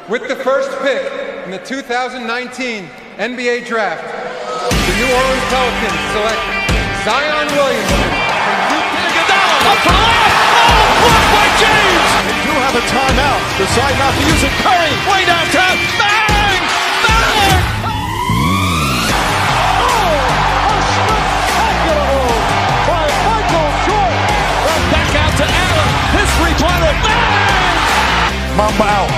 With the first pick in the 2019 NBA Draft, the New Orleans Pelicans select Zion Williamson from Duke. Iguodala up for the layup. Oh, blocked by James. They do have a timeout. Decide not to use it. Curry Way downtown. Bang! Bang! Oh, a spectacular move by Michael Jordan. Back out to Allen. His three-pointer. Bang! Mamba out.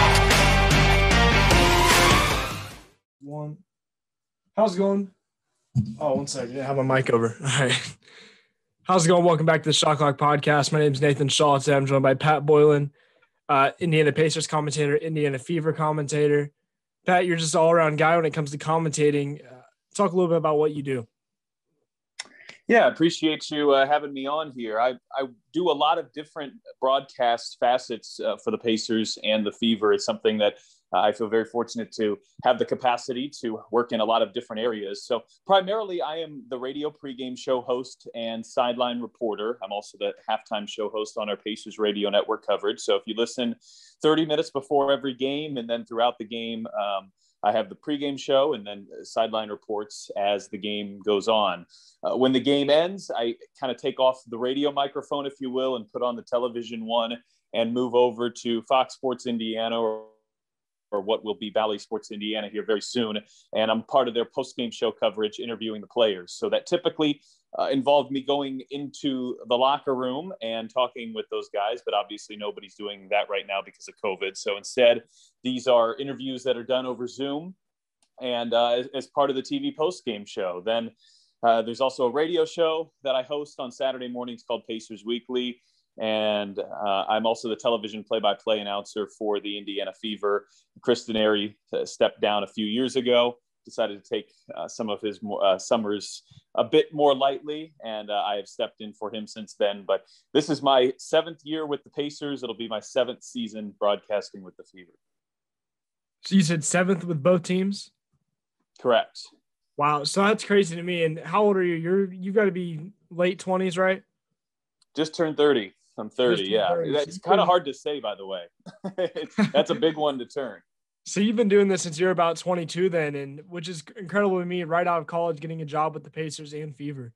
How's it going? Oh, 1 second. I didn't have my mic over. All right. How's it going? Welcome back to the Shot Clock Podcast. My name is Nathan Shaw. Today I'm joined by Pat Boylan, Indiana Pacers commentator, Indiana Fever commentator. Pat, you're just an all-around guy when it comes to commentating. Talk a little bit about what you do. Yeah, appreciate you having me on here. I do a lot of different broadcast facets for the Pacers and the Fever. It's something that I feel very fortunate to have the capacity to work in a lot of different areas. So primarily, I am the radio pregame show host and sideline reporter. I'm also the halftime show host on our Pacers radio network coverage. So if you listen 30 minutes before every game and then throughout the game, I have the pregame show and then sideline reports as the game goes on. When the game ends, I kind of take off the radio microphone, if you will, and put on the television one and move over to Fox Sports Indiana or what will be Valley Sports Indiana here very soon. And I'm part of their post-game show coverage, interviewing the players. So that typically involved me going into the locker room and talking with those guys, but obviously nobody's doing that right now because of COVID. So instead, these are interviews that are done over Zoom and as part of the TV post-game show. Then there's also a radio show that I host on Saturday mornings called Pacers Weekly. And I'm also the television play-by-play announcer for the Indiana Fever. Chris Denari stepped down a few years ago, decided to take some of his summers a bit more lightly, and I have stepped in for him since then. But this is my 7th year with the Pacers. It'll be my 7th season broadcasting with the Fever. So you said 7th with both teams? Correct. Wow. So that's crazy to me. And how old are you? You've got to be late 20s, right? Just turned 30. I'm 30, yeah. 30. That's kind of hard to say, by the way. That's a big one to turn. So you've been doing this since you're about 22 then, and which is incredible to me, right out of college, getting a job with the Pacers and Fever.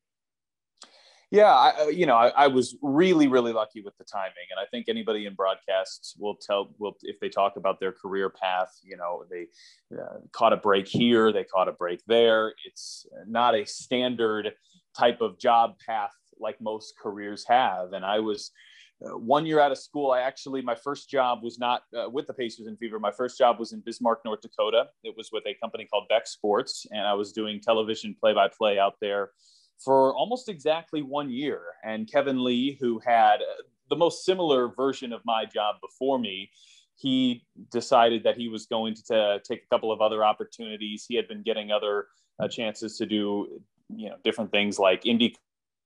Yeah, I was really, really lucky with the timing. And I think anybody in broadcasts will if they talk about their career path, they caught a break here, they caught a break there. It's not a standard type of job path like most careers have. And I was 1 year out of school. My first job was not with the Pacers and Fever. My first job was in Bismarck, North Dakota. It was with a company called Beck Sports. And I was doing television play-by-play out there for almost exactly 1 year. And Kevin Lee, who had the most similar version of my job before me, he decided that he was going to take a couple of other opportunities. He had been getting other chances to do, different things like IndyCar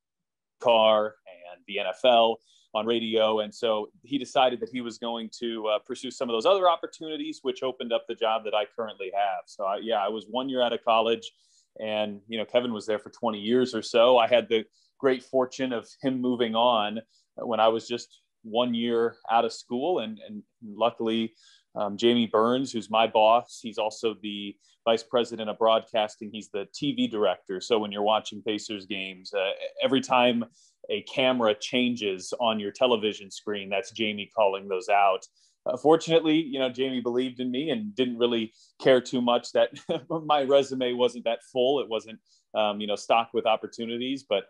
and the NFL on radio. And so he decided that he was going to pursue some of those other opportunities, which opened up the job that I currently have. So I was 1 year out of college, and, Kevin was there for 20 years or so. I had the great fortune of him moving on when I was just 1 year out of school. And luckily, Jamie Burns, who's my boss, he's also the vice president of broadcasting. He's the TV director. So when you're watching Pacers games, every time a camera changes on your television screen, that's Jamie calling those out. Fortunately, Jamie believed in me and didn't really care too much that my resume wasn't that full. It wasn't, stocked with opportunities, but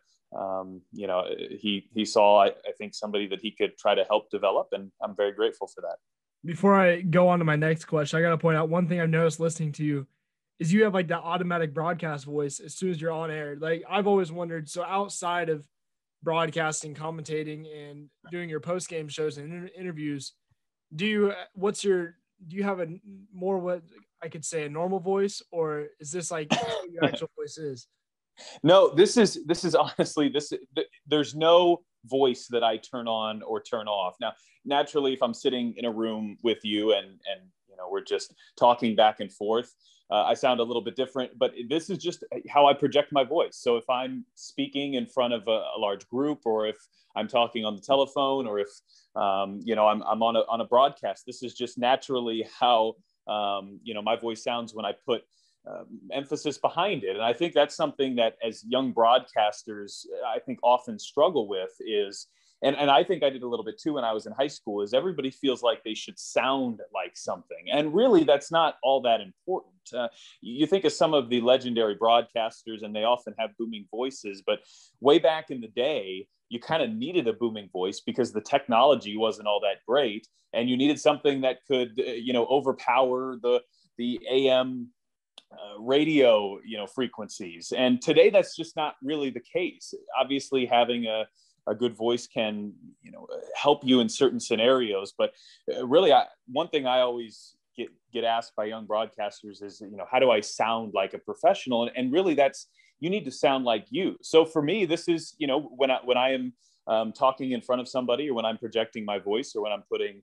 he saw, I think, somebody that he could try to help develop, and I'm very grateful for that. Before I go on to my next question, I got to point out one thing I've noticed listening to you is you have like that automatic broadcast voice as soon as you're on air. Like I've always wondered, so outside of broadcasting, commentating, and doing your post-game shows and interviews, do you have a more, what I could say, a normal voice, or is this like what your actual voice is? No, this is honestly, there's no voice that I turn on or turn off. Now, naturally, if I'm sitting in a room with you and we're just talking back and forth, I sound a little bit different, but this is just how I project my voice. So if I'm speaking in front of a large group, or if I'm talking on the telephone, or if I'm on a broadcast, this is just naturally how my voice sounds when I put emphasis behind it. And I think that's something that as young broadcasters, I think often struggle with is, and I think I did a little bit too when I was in high school, is everybody feels like they should sound like something. And really, that's not all that important. You think of some of the legendary broadcasters, and they often have booming voices, but way back in the day, you kind of needed a booming voice because the technology wasn't all that great. And you needed something that could, overpower the AM radio, frequencies. And today, that's just not really the case. Obviously, having a good voice can, help you in certain scenarios. But really, one thing I always get asked by young broadcasters is, how do I sound like a professional? And really, you need to sound like you. So for me, this is, when I am talking in front of somebody, or when I'm projecting my voice, or when I'm putting,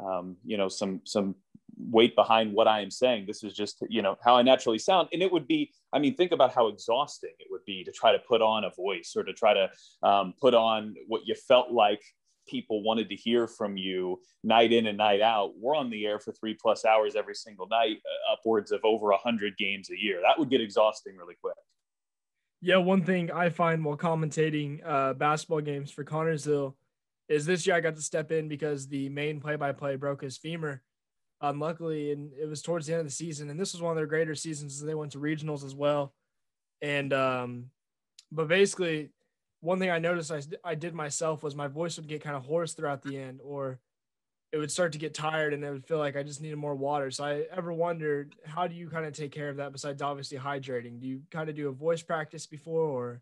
some weight behind what I am saying, this is just, how I naturally sound. And it would be, think about how exhausting it would be to try to put on a voice, or to try to put on what you felt like people wanted to hear from you night in and night out. We're on the air for 3+ hours every single night, upwards of over 100 games a year. That would get exhausting really quick. Yeah, one thing I find while commentating basketball games for Connorsville is this year I got to step in because the main play-by-play broke his femur. Luckily, and it was towards the end of the season, and this was one of their greater seasons. They went to regionals as well. And but basically, one thing I noticed I did myself was my voice would get kind of hoarse throughout the end, or it would start to get tired, and it would feel like I just needed more water. So I ever wondered, how do you kind of take care of that besides obviously hydrating? Do you kind of do a voice practice before, or?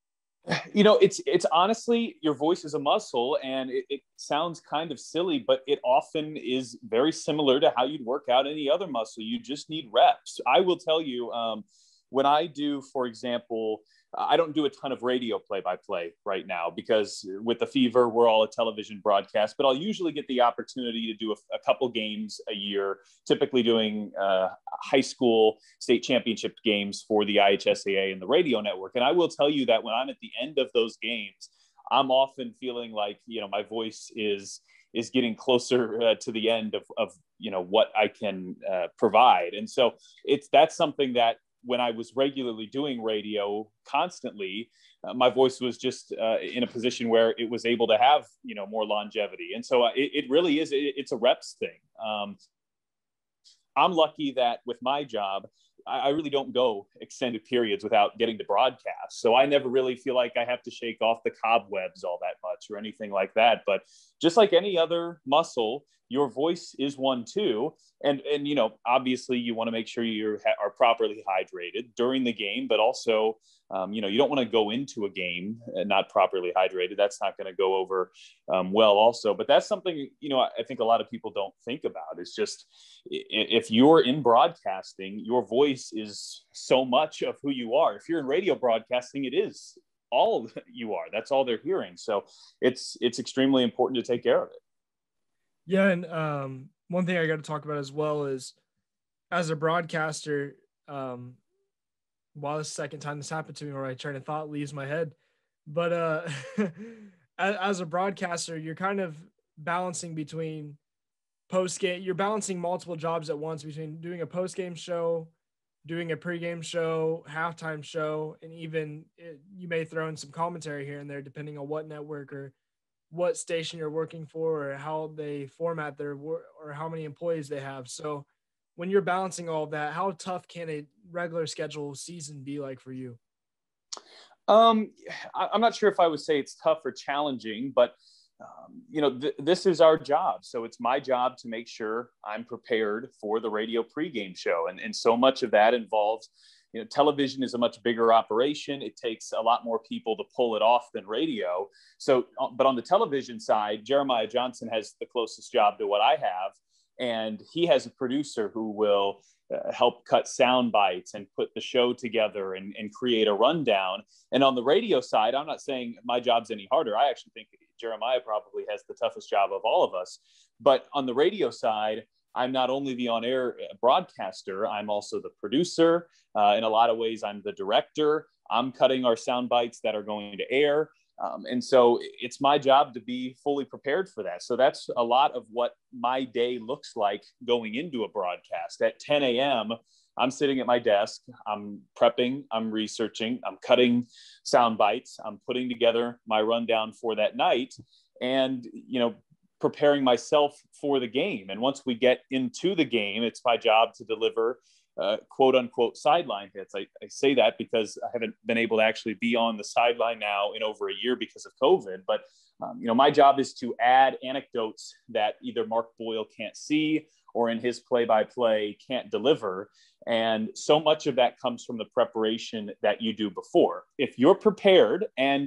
It's honestly, your voice is a muscle, and it sounds kind of silly, but it often is very similar to how you'd work out any other muscle. You just need reps. I will tell you, when I do, for example, I don't do a ton of radio play-by-play right now because with the Fever, we're all a television broadcast, but I'll usually get the opportunity to do a couple games a year, typically doing high school state championship games for the IHSAA and the radio network. And I will tell you that when I'm at the end of those games, I'm often feeling like, my voice is getting closer to the end of what I can provide. And so that's something that, when I was regularly doing radio constantly, my voice was just in a position where it was able to have, more longevity. And so it really is, it's a reps thing. I'm lucky that with my job, I really don't go extended periods without getting to broadcast. So I never really feel like I have to shake off the cobwebs all that much or anything like that. But just like any other muscle, your voice is one too. And obviously you want to make sure you are properly hydrated during the game, but also, you don't want to go into a game not properly hydrated. That's not going to go over well also. But that's something, I think a lot of people don't think about. It's just, if you're in broadcasting, your voice is so much of who you are. If you're in radio broadcasting, it is all you are. That's all they're hearing. So it's extremely important to take care of it. Yeah, and one thing I got to talk about as well is, as a broadcaster, this is the second time this happened to me where I train of thought leaves my head, but as a broadcaster, you're kind of balancing between post-game. You're balancing multiple jobs at once between doing a post-game show, doing a pre-game show, halftime show, and even you may throw in some commentary here and there depending on what network or what station you're working for, or how they format their work, or how many employees they have. So when you're balancing all of that, how tough can a regular schedule season be like for you? I'm not sure if I would say it's tough or challenging, but this is our job. So it's my job to make sure I'm prepared for the radio pregame show. And so much of that involves, television is a much bigger operation. It takes a lot more people to pull it off than radio. So, but on the television side, Jeremiah Johnson has the closest job to what I have. And he has a producer who will help cut sound bites and put the show together and create a rundown. And on the radio side, I'm not saying my job's any harder. I actually think Jeremiah probably has the toughest job of all of us. But on the radio side, I'm not only the on-air broadcaster, I'm also the producer. In a lot of ways, I'm the director. I'm cutting our sound bites that are going to air. And so it's my job to be fully prepared for that. So that's a lot of what my day looks like going into a broadcast. At 10 a.m., I'm sitting at my desk, I'm prepping, I'm researching, I'm cutting sound bites, I'm putting together my rundown for that night and, preparing myself for the game. And once we get into the game, it's my job to deliver quote unquote sideline hits. I say that because I haven't been able to actually be on the sideline now in over a year because of COVID. But, my job is to add anecdotes that either Mark Boyle can't see or in his play-by-play can't deliver. And so much of that comes from the preparation that you do before. If you're prepared and,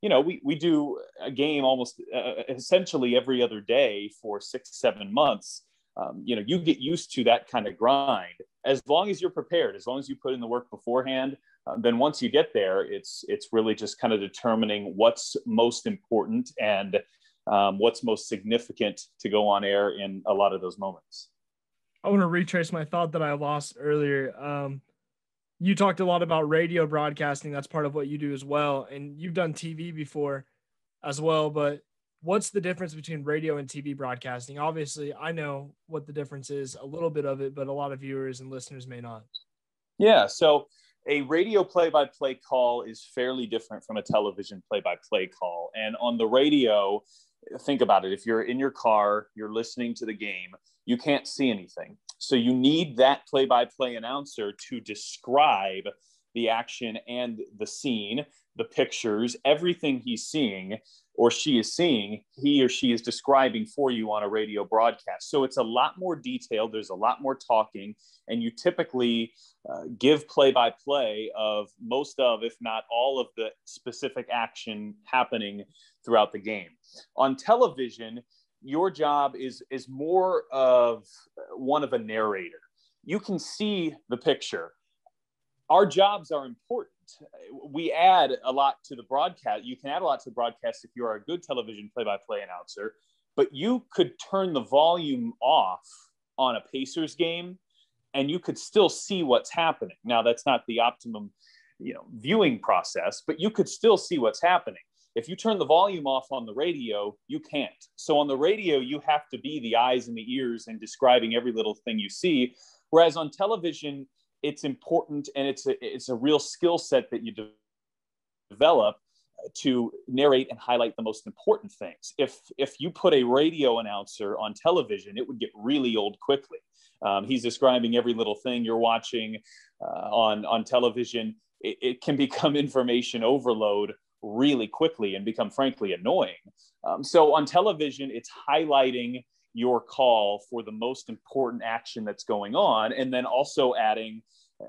we do a game almost essentially every other day for 6-7 months. You get used to that kind of grind. As long as you're prepared, as long as you put in the work beforehand, then once you get there, it's really just kind of determining what's most important and what's most significant to go on air in a lot of those moments. I want to retrace my thought that I lost earlier. You talked a lot about radio broadcasting. That's part of what you do as well. And you've done TV before as well, but what's the difference between radio and TV broadcasting? Obviously, I know what the difference is, a little bit of it, but a lot of viewers and listeners may not. Yeah, so a radio play-by-play call is fairly different from a television play-by-play call. And on the radio, think about it. If you're in your car, you're listening to the game, you can't see anything. So you need that play-by-play announcer to describe the action and the scene, the pictures, everything he's seeing or she is seeing, he or she is describing for you on a radio broadcast. So it's a lot more detailed. There's a lot more talking, and you typically give play-by-play of most of, if not all of the specific action happening throughout the game. On television, your job is more of one of a narrator. You can see the picture. Our jobs are important. We add a lot to the broadcast. You can add a lot to the broadcast if you're a good television play-by-play announcer, but you could turn the volume off on a Pacers game and you could still see what's happening. Now, that's not the optimum, viewing process, but you could still see what's happening. If you turn the volume off on the radio, you can't. So on the radio, you have to be the eyes and the ears and describing every little thing you see. Whereas on television, it's important and it's a real skill set that you develop to narrate and highlight the most important things. If you put a radio announcer on television, it would get really old quickly. He's describing every little thing you're watching on television. It can become information overload really quickly and become frankly annoying. So on television, it's highlighting your call for the most important action that's going on, and then also adding,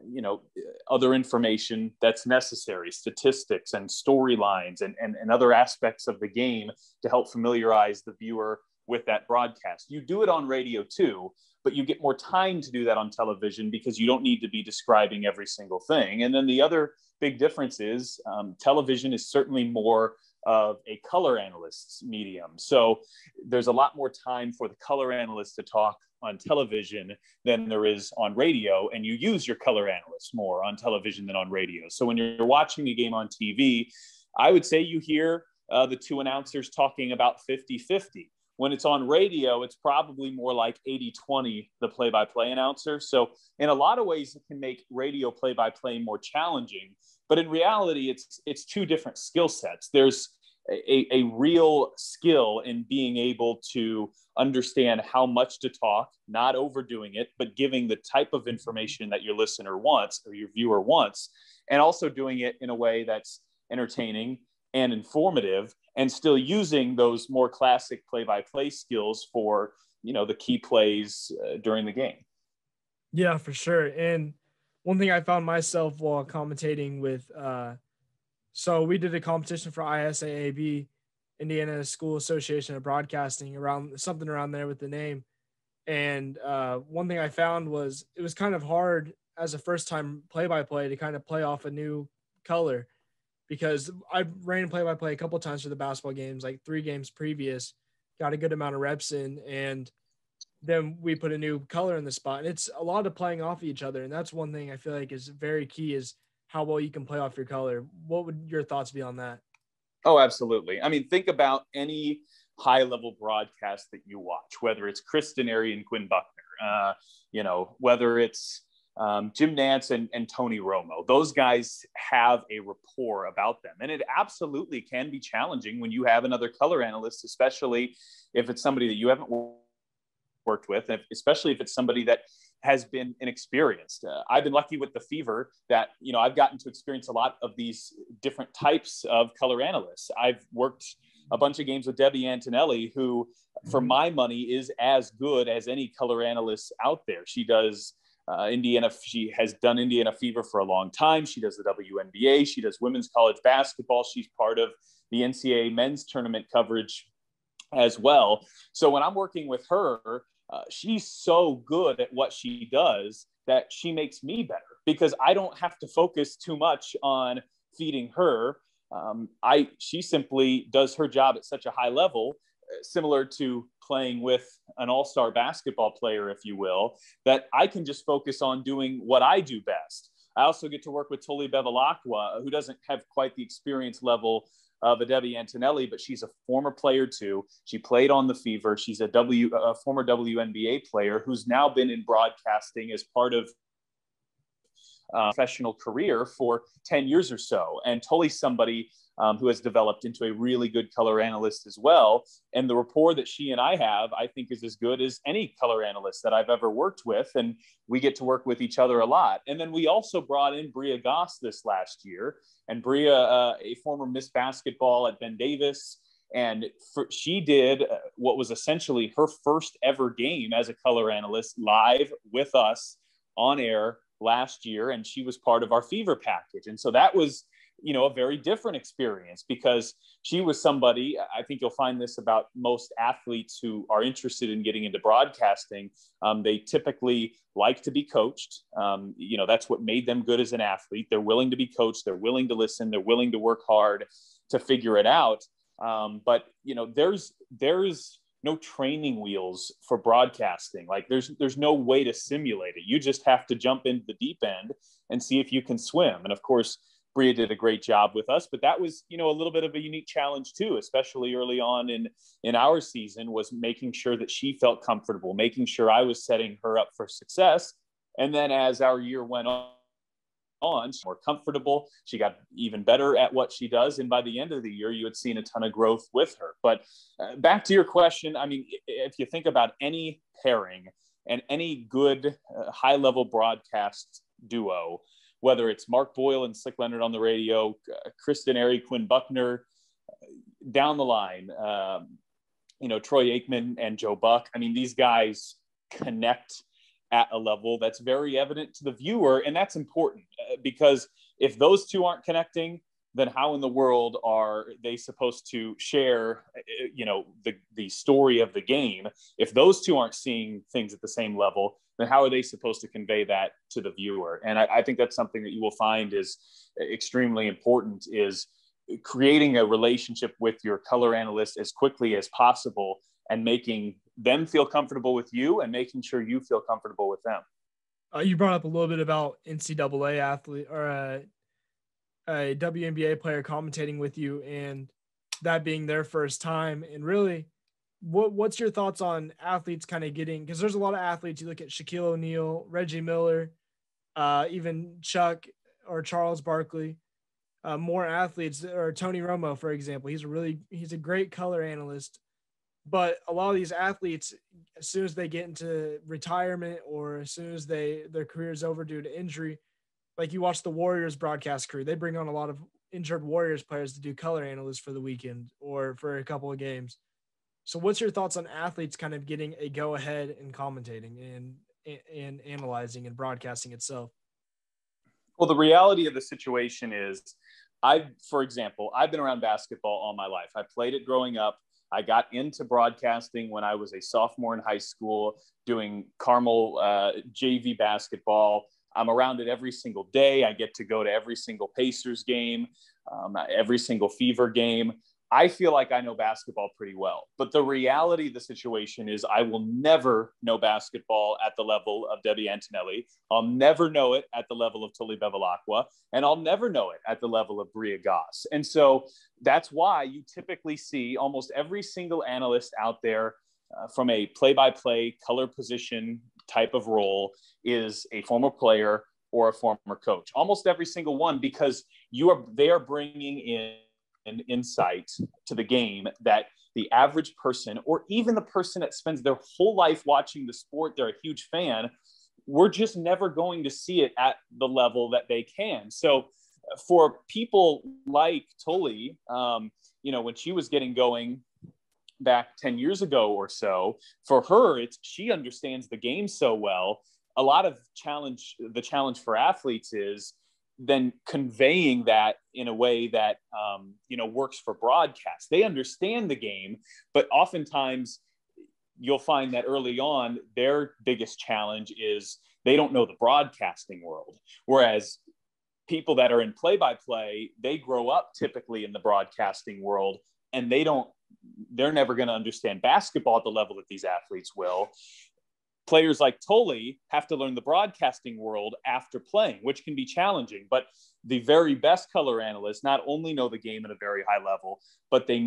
other information that's necessary, statistics and storylines and other aspects of the game to help familiarize the viewer with that broadcast. You do it on radio too, but you get more time to do that on television because you don't need to be describing every single thing. And then the other big difference is television is certainly more of a color analyst's medium. So there's a lot more time for the color analyst to talk on television than there is on radio, and you use your color analyst more on television than on radio. So when you're watching a game on TV, I would say you hear the two announcers talking about 50-50. When it's on radio, it's probably more like 80-20, the play-by-play announcer. So in a lot of ways, it can make radio play-by-play more challenging. But in reality, it's two different skill sets. There's a real skill in being able to understand how much to talk, not overdoing it, but giving the type of information that your listener wants or your viewer wants, and also doing it in a way that's entertaining and informative, and still using those more classic play-by-play skills for, the key plays during the game. Yeah, for sure. And one thing I found myself while commentating with, so we did a competition for ISAAB, Indiana School Association of Broadcasting, around there with the name. And one thing I found was it was kind of hard as a first-time play-by-play to kind of play off a new color, because I ran play-by-play a couple of times for the basketball games, like 3 games previous, got a good amount of reps in, and then we put a new color in the spot. And it's a lot of playing off each other. And that's one thing I feel like is very key, is how well you can play off your color. What would your thoughts be on that? Oh, absolutely. I mean, think about any high-level broadcast that you watch, whether it's Chris Denary and Quinn Buckner, whether it's Jim Nantz and Tony Romo. Those guys have a rapport about them. And it absolutely can be challenging when you have another color analyst, especially if it's somebody that you haven't worked with, and especially if it's somebody that has been inexperienced. I've been lucky with the Fever that, I've gotten to experience a lot of these different types of color analysts. I've worked a bunch of games with Debbie Antonelli, who, for my money, is as good as any color analyst out there. She does Indiana. She has done Indiana Fever for a long time. She does the WNBA. She does women's college basketball. She's part of the NCAA men's tournament coverage as well. So when I'm working with her, she's so good at what she does that she makes me better because I don't have to focus too much on feeding her. She simply does her job at such a high level, similar to playing with an all-star basketball player, if you will, that I can just focus on doing what I do best. I also get to work with Toli Bevilacqua, who doesn't have quite the experience level of a Debbie Antonelli, but she's a former player too. She played on the Fever. She's a former WNBA player who's now been in broadcasting as part of professional career for 10 years or so. And Toli's somebody who has developed into a really good color analyst as well. And the rapport that she and I have, I think, is as good as any color analyst that I've ever worked with. And we get to work with each other a lot. And then we also brought in Bria Goss this last year. And Bria, a former Miss Basketball at Ben Davis, and she did what was essentially her first ever game as a color analyst live with us on air last year. And she was part of our Fever package. And so that was, a very different experience because she was somebody, I think you'll find this about most athletes who are interested in getting into broadcasting. They typically like to be coached. That's what made them good as an athlete. They're willing to be coached. They're willing to listen. They're willing to work hard to figure it out. But there's no training wheels for broadcasting. Like there's no way to simulate it. You just have to jump into the deep end and see if you can swim. And of course, Bria did a great job with us, but that was, a little bit of a unique challenge too, especially early on in our season, was making sure that she felt comfortable, making sure I was setting her up for success. And then as our year went on, she's more comfortable. She got even better at what she does. And by the end of the year, you had seen a ton of growth with her. But back to your question, I mean, if you think about any pairing and any good high-level broadcast duo, whether it's Mark Boyle and Slick Leonard on the radio, Chris Denary, Quinn Buckner, down the line, Troy Aikman and Joe Buck. I mean, these guys connect at a level that's very evident to the viewer. And that's important because if those two aren't connecting, then how in the world are they supposed to share, the story of the game? If those two aren't seeing things at the same level, then how are they supposed to convey that to the viewer? And I think that's something that you will find is extremely important, is creating a relationship with your color analyst as quickly as possible and making them feel comfortable with you and making sure you feel comfortable with them. You brought up a little bit about NCAA athlete or a WNBA player commentating with you and that being their first time. And really, what's your thoughts on athletes kind of getting, because there's a lot of athletes, you look at Shaquille O'Neal, Reggie Miller, even Chuck or Charles Barkley, more athletes, or Tony Romo, for example. He's a great color analyst, but a lot of these athletes, as soon as they get into retirement or as soon as their career is over due to injury, like you watch the Warriors broadcast crew, they bring on a lot of injured Warriors players to do color analysts for the weekend or for a couple of games. So what's your thoughts on athletes kind of getting a go ahead in commentating and analyzing and broadcasting itself? Well, the reality of the situation is for example, I've been around basketball all my life. I played it growing up. I got into broadcasting when I was a sophomore in high school doing Carmel JV basketball. I'm around it every single day. I get to go to every single Pacers game, every single Fever game. I feel like I know basketball pretty well, but the reality of the situation is I will never know basketball at the level of Debbie Antonelli. I'll never know it at the level of Toli Bevilacqua, and I'll never know it at the level of Bria Goss. And so that's why you typically see almost every single analyst out there from a play-by-play color position type of role is a former player or a former coach. Almost every single one, because they are bringing in an insight to the game that the average person, or even the person that spends their whole life watching the sport, they're a huge fan, we're just never going to see it at the level that they can. So for people like Toli, when she was getting going back 10 years ago or so, for her, she understands the game so well. A lot of the challenge for athletes is then conveying that in a way that, works for broadcast. They understand the game, but oftentimes you'll find that early on, their biggest challenge is they don't know the broadcasting world. Whereas people that are in play-by-play, they grow up typically in the broadcasting world, and they're never going to understand basketball at the level that these athletes will. Players like Toli have to learn the broadcasting world after playing, which can be challenging. But the very best color analysts not only know the game at a very high level, but they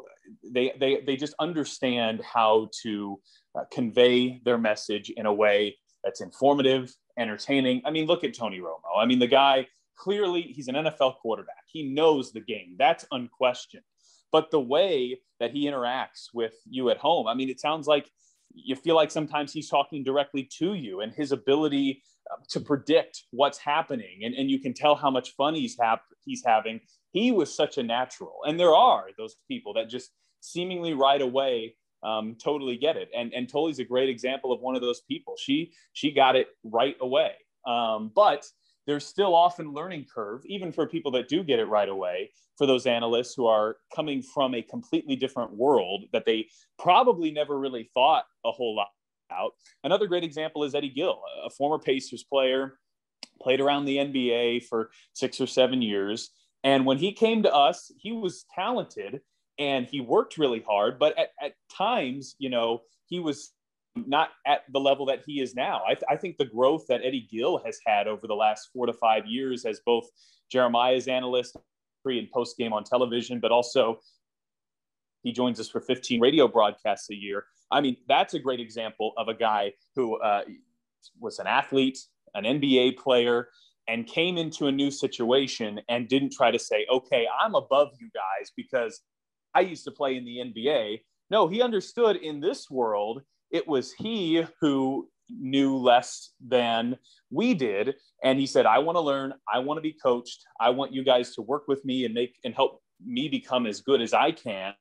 just understand how to convey their message in a way that's informative, entertaining. I mean, look at Tony Romo. I mean, the guy, clearly he's an NFL quarterback. He knows the game. That's unquestioned. But the way that he interacts with you at home, I mean, it sounds like you feel like sometimes he's talking directly to you, and his ability to predict what's happening. And you can tell how much fun he's having. He was such a natural. And there are those people that just seemingly right away totally get it. And Toli's a great example of one of those people. She got it right away. But there's still often learning curve, even for people that do get it right away, for those analysts who are coming from a completely different world that they probably never really thought a whole lot about. Another great example is Eddie Gill, a former Pacers player, played around the NBA for 6 or 7 years. And when he came to us, he was talented and he worked really hard, but at times, he was not at the level that he is now. I think the growth that Eddie Gill has had over the last 4 to 5 years as both Jeremiah's analyst, pre and post game on television, but also he joins us for 15 radio broadcasts a year. I mean, that's a great example of a guy who was an athlete, an NBA player, and came into a new situation and didn't try to say, okay, I'm above you guys because I used to play in the NBA. No, he understood in this world, it was he who knew less than we did. And he said, I want to learn. I want to be coached. I want you guys to work with me and help me become as good as I can.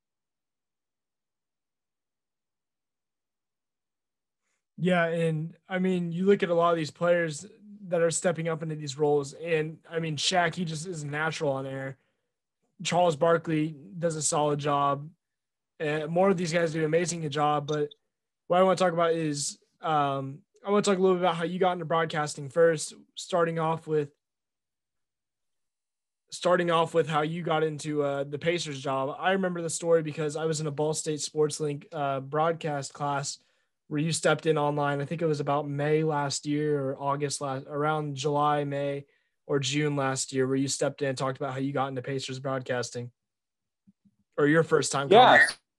Yeah. And I mean, you look at a lot of these players that are stepping up into these roles. And I mean, Shaq, he just is natural on air. Charles Barkley does a solid job. And more of these guys do an amazing job. But what I want to talk about is I want to talk a little bit about how you got into broadcasting first, starting off with how you got into the Pacers job. I remember the story because I was in a Ball State Sports Link broadcast class where you stepped in online. I think it was about May last year or around July, May or June last year, where you stepped in and talked about how you got into Pacers broadcasting or your first time. Yeah.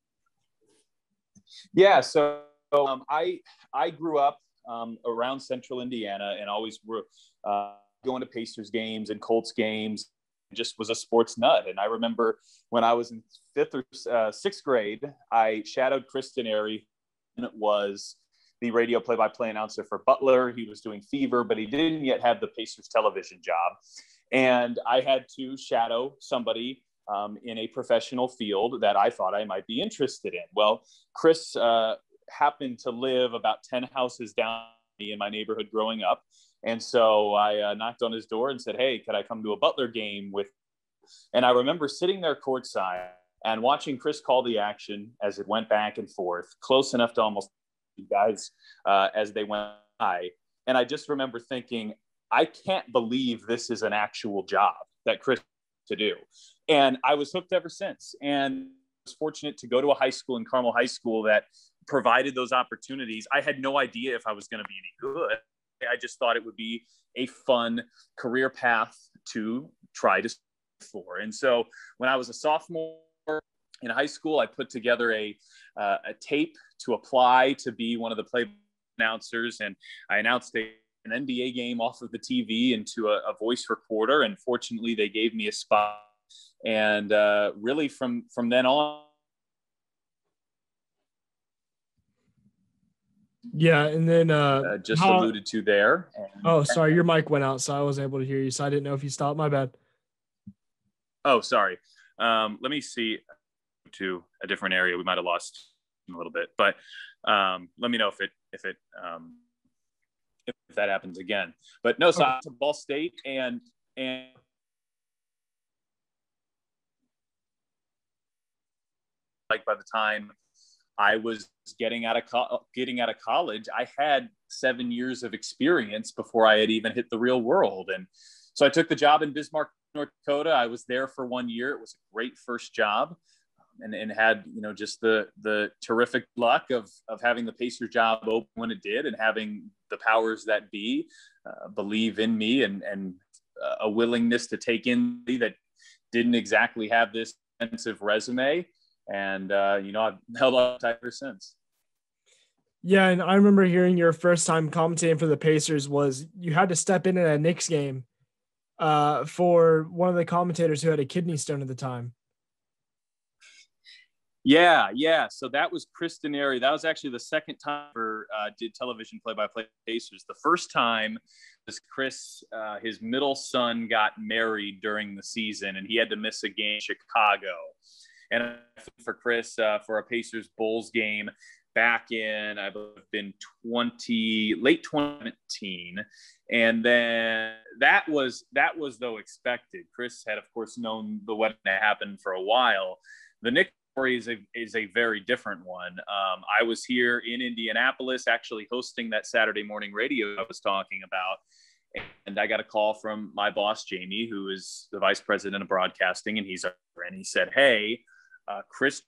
Yeah. So I grew up around Central Indiana and always were going to Pacers games and Colts games. Just was a sports nut. And I remember when I was in 5th or 6th grade, I shadowed Kristen Airy, and was the radio play-by-play announcer for Butler. He was doing Fever, but he didn't yet have the Pacers television job. And I had to shadow somebody in a professional field that I thought I might be interested in. Well, Chris happened to live about 10 houses down in my neighborhood growing up. And so I knocked on his door and said, hey, could I come to a Butler game with? And I remember sitting there courtside and watching Chris call the action as it went back and forth, close enough to almost guys as they went by. And I just remember thinking, I can't believe this is an actual job that Chris to do. And I was hooked ever since. And I was fortunate to go to a high school in Carmel High School that provided those opportunities. I had no idea if I was going to be any good. I just thought it would be a fun career path to try to for. And so when I was a sophomore in high school, I put together a tape to apply to be one of the play announcers, and I announced an NBA game off of the TV into a voice recorder, and fortunately they gave me a spot. And really from then on. Yeah, and then just alluded to there. And, sorry, your mic went out, so I wasn't able to hear you, so I didn't know if you stopped. My bad. Oh, sorry. Let me see to a different area. We might have lost a little bit, but let me know if that happens again. But no, so I went to Ball State and like by the time I was getting out of college, I had 7 years of experience before I had even hit the real world. And so I took the job in Bismarck, North Dakota. I was there for 1 year. It was a great first job, and had, just the terrific luck of having the Pacer job open when it did, and having the powers that be believe in me and a willingness to take in that didn't exactly have this extensive resume. And, I've held on tight ever since. Yeah, and I remember hearing your first time commentating for the Pacers was you had to step in at a Knicks game for one of the commentators who had a kidney stone at the time. Yeah. So that was Chris Denary. That was actually the second time I did television play-by-play Pacers. The first time was Chris, his middle son got married during the season, and he had to miss a game in Chicago. And for Chris, for a Pacers Bulls game back in, I believe, been late 2017. And then that was though expected. Chris had, of course, known the wedding that happened for a while. The Knicks story is a very different one. I was here in Indianapolis, actually hosting that Saturday morning radio I was talking about. And I got a call from my boss, Jamie, who is the vice president of broadcasting. And he said, hey, Chris,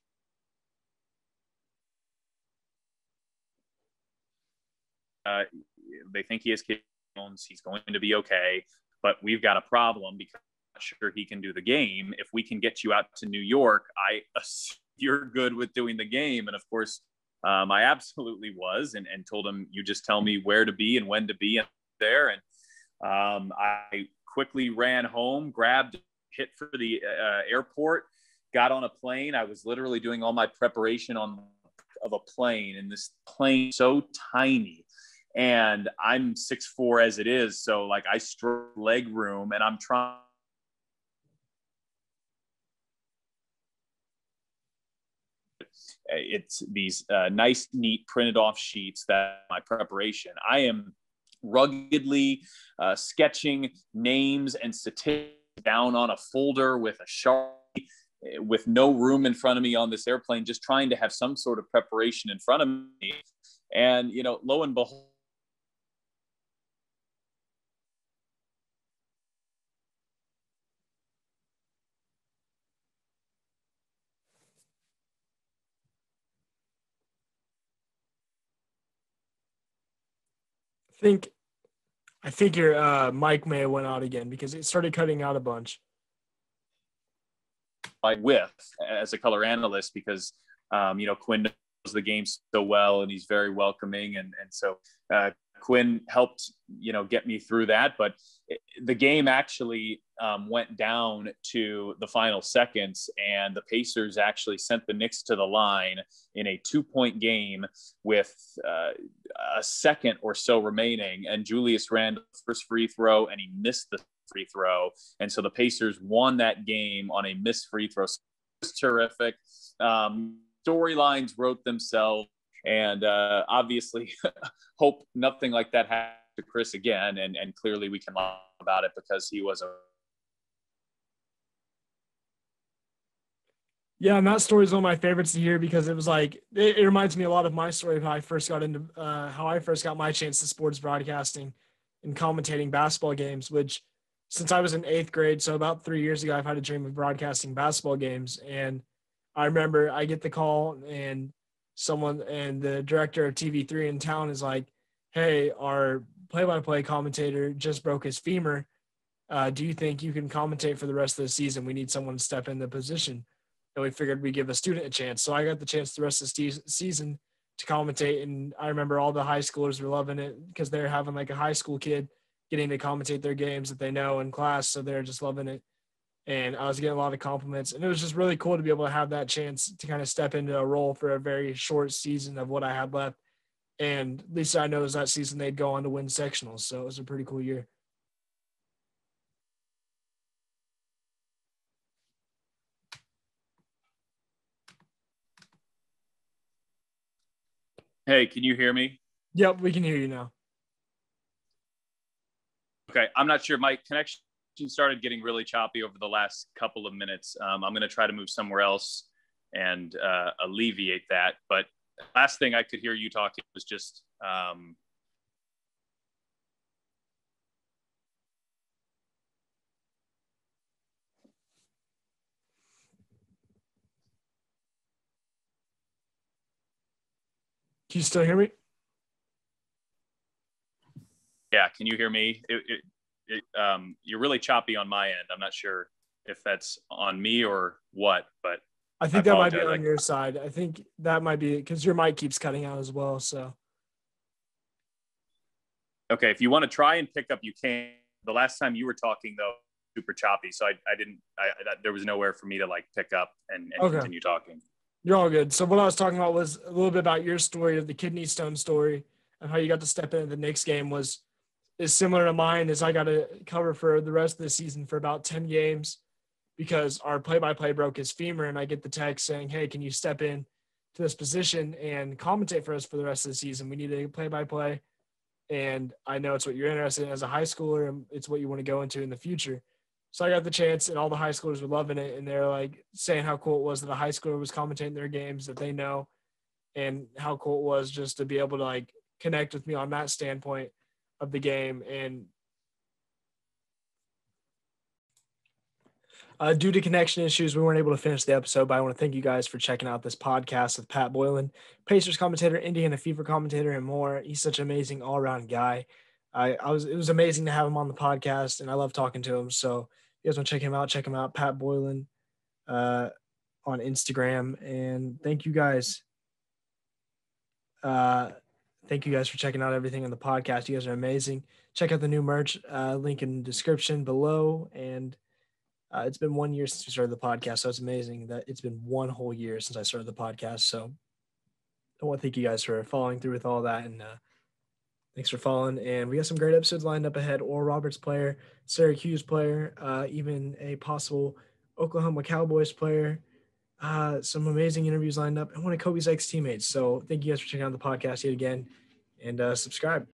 they think he has kidney stones. He's going to be okay, but we've got a problem because I'm not sure he can do the game. If we can get you out to New York, I assume you're good with doing the game. And of course, I absolutely was, and told him, you just tell me where to be and when to be there. And I quickly ran home, grabbed hit for the airport, got on a plane. I was literally doing all my preparation of a plane, and this plane so tiny, and I'm 6'4" as it is. So like I struggle leg room, and I'm trying. It's these nice, neat printed off sheets that my preparation. I am ruggedly sketching names and statistics down on a folder with a Sharpie, with no room in front of me on this airplane, just trying to have some sort of preparation in front of me. And, lo and behold, I think your mic may have went out again because it started cutting out a bunch. With as a color analyst, because Quinn knows the game so well, and he's very welcoming, and so Quinn helped get me through that. But the game actually went down to the final seconds, and the Pacers actually sent the Knicks to the line in a 2-point game with a second or so remaining, and Julius Randle first free throw, and he missed the free throw, and so the Pacers won that game on a missed free throw. So it was terrific. Storylines wrote themselves, and obviously hope nothing like that happens to Chris again, and clearly we can laugh about it because he was a Yeah, and that story is one of my favorites to hear because it was like it reminds me a lot of my story of how I first got my chance to sports broadcasting and commentating basketball games, which since I was in 8th grade, so about 3 years ago, I've had a dream of broadcasting basketball games. And I remember I get the call and the director of TV3 in town is like, hey, our play-by-play commentator just broke his femur. Do you think you can commentate for the rest of the season? We need someone to step in the position. And we figured we'd give a student a chance. So I got the chance the rest of the season to commentate. And I remember all the high schoolers were loving it because they're having like a high school kid getting to commentate their games that they know in class. So they're just loving it. And I was getting a lot of compliments. And it was just really cool to be able to have that chance to kind of step into a role for a very short season of what I had left. And at least I know is that season they'd go on to win sectionals. So it was a pretty cool year. Hey, can you hear me? Yep, we can hear you now. Okay, I'm not sure. My connection started getting really choppy over the last couple of minutes. I'm going to try to move somewhere else and alleviate that. But last thing I could hear you talking was just Can you still hear me? Yeah, can you hear me? You're really choppy on my end. I'm not sure if that's on me or what, but I think that might be on your side. I think that might be because your mic keeps cutting out as well. So, okay, if you want to try and pick up, you can. The last time you were talking, though, super choppy, so I didn't. There was nowhere for me to like pick up and continue talking. You're all good. So what I was talking about was a little bit about your story of the kidney stone story and how you got to step into the Knicks game is similar to mine. Is I got to cover for the rest of the season for about 10 games because our play-by-play broke his femur, and I get the text saying, hey, can you step in to this position and commentate for us for the rest of the season? We need a play-by-play, and I know it's what you're interested in as a high schooler, and it's what you want to go into in the future. So I got the chance, and all the high schoolers were loving it, and they're like saying how cool it was that a high schooler was commentating their games that they know, and how cool it was just to be able to like connect with me on that standpoint of the game. And due to connection issues, we weren't able to finish the episode, but I want to thank you guys for checking out this podcast with Pat Boylan, Pacers commentator, Indiana Fever commentator, and more. He's such an amazing all-around guy. It was amazing to have him on the podcast, and I love talking to him. So if you guys want to check him out, Pat Boylan on Instagram. And thank you guys. Thank you guys for checking out everything on the podcast. You guys are amazing. Check out the new merch, link in the description below. And it's been 1 year since we started the podcast, so it's amazing that it's been 1 whole year since I started the podcast. So I want to thank you guys for following through with all that, and thanks for following. And we got some great episodes lined up ahead. Oral Roberts player, Syracuse player, even a possible Oklahoma Cowboys player. Some amazing interviews lined up, and one of Kobe's ex-teammates. So thank you guys for checking out the podcast yet again, and subscribe.